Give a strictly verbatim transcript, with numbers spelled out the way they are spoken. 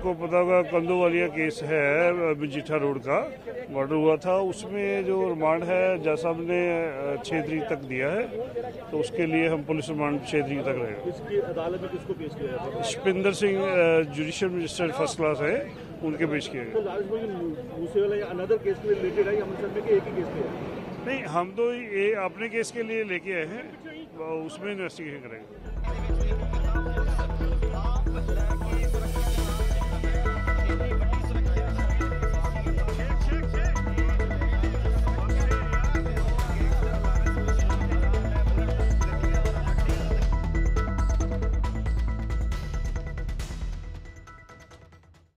आपको पता होगा कंदोवालिया केस है मजीठा रोड का मर्डर हुआ था, उसमें जो रिमांड है जज साहब ने छः तारीख तक दिया है, तो उसके लिए हम पुलिस रिमांड छः तारीख तक रहेगा। किसकी अदालत में किसको पेश किया है? Shipinder Singh judicial magistrate first class है, उनके पेश किए गए। तो लॉरेंस मूसे वाला या अनदर केस में रिलेटेड है अमृतसर में कि एक ही केस में है? नहीं, हम तो ये अपने केस के लिए लेके आए हैं, उसमें इन्वेस्टिगेशन करेंगे।